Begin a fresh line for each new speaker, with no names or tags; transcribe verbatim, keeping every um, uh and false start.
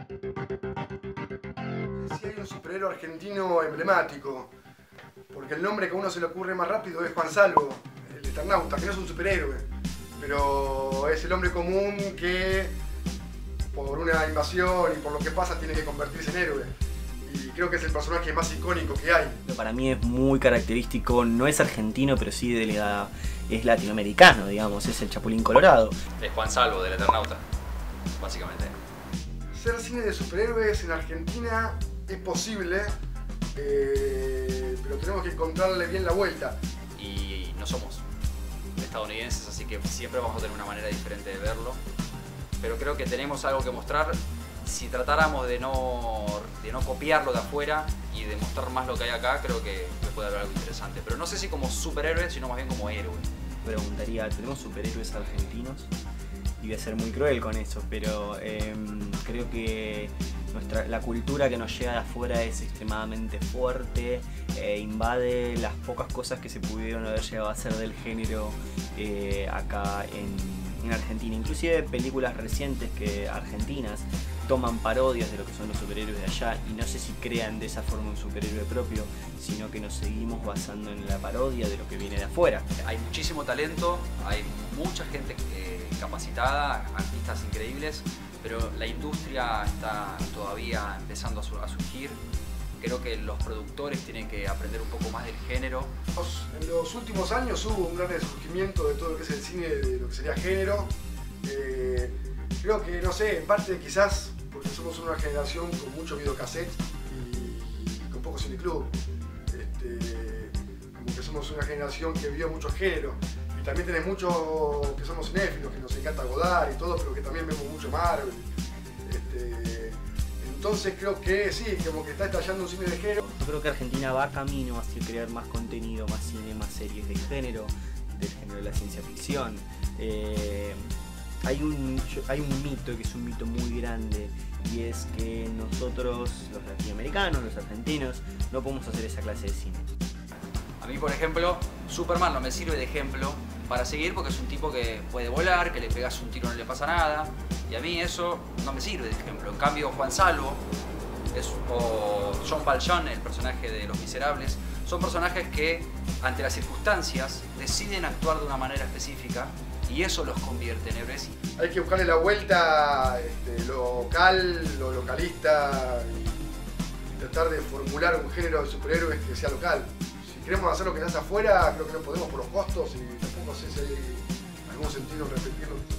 Sí, hay un superhéroe argentino emblemático, porque el nombre que a uno se le ocurre más rápido es Juan Salvo, el Eternauta, que no es un superhéroe, pero es el hombre común que por una invasión y por lo que pasa tiene que convertirse en héroe. Y creo que es el personaje más icónico que hay.
Para mí es muy característico, no es argentino, pero sí de la, es latinoamericano, digamos, es el Chapulín Colorado.
Es Juan Salvo del Eternauta, básicamente.
Ser cine de superhéroes en Argentina es posible, eh, pero tenemos que encontrarle bien la vuelta.
Y no somos estadounidenses, así que siempre vamos a tener una manera diferente de verlo. Pero creo que tenemos algo que mostrar. Si tratáramos de no, de no copiarlo de afuera y de mostrar más lo que hay acá, creo que, que puede haber algo interesante. Pero no sé si como superhéroe, sino más bien como héroe.
Preguntaría, ¿tenemos superhéroes argentinos? Y voy a ser muy cruel con eso, pero eh, creo que nuestra, la cultura que nos llega de afuera es extremadamente fuerte, e invade las pocas cosas que se pudieron haber llegado a hacer del género eh, acá en, en Argentina. Inclusive películas recientes que argentinas toman parodias de lo que son los superhéroes de allá, y no sé si crean de esa forma un superhéroe propio, sino que nos seguimos basando en la parodia de lo que viene de afuera.
Hay muchísimo talento, hay mucha gente eh, capacitada, artistas increíbles, pero la industria está todavía empezando a, su a surgir. Creo que los productores tienen que aprender un poco más del género.
En los últimos años hubo un gran resurgimiento de todo lo que es el cine, de lo que sería género. Eh, creo que, no sé, en parte quizás porque somos una generación con mucho videocassette y, y con poco cineclub. Este, como que somos una generación que vio mucho género. Y también tenés muchos que somos cinéfilos, que nos encanta Godard y todo, pero que también vemos mucho Marvel. Este, entonces creo que sí, como que está estallando un cine de género.
Yo creo que Argentina va camino hacia crear más contenido, más cine, más series de género, del género de la ciencia ficción. Eh, hay, un, hay un mito que es un mito muy grande, y es que nosotros, los latinoamericanos, los argentinos, no podemos hacer esa clase de cine.
A mí, por ejemplo, Superman no me sirve de ejemplo para seguir porque es un tipo que puede volar, que le pegas un tiro y no le pasa nada, y a mí eso no me sirve de ejemplo. En cambio, Juan Salvo es, o John Valjean, el personaje de Los Miserables, son personajes que ante las circunstancias deciden actuar de una manera específica y eso los convierte en héroes.
Hay que buscarle la vuelta, este, lo local, lo localista, y tratar de formular un género de superhéroes que sea local. Si queremos hacer lo que se hace afuera, creo que no podemos por los costos, y tampoco sé si hay algún sentido en repetirlo.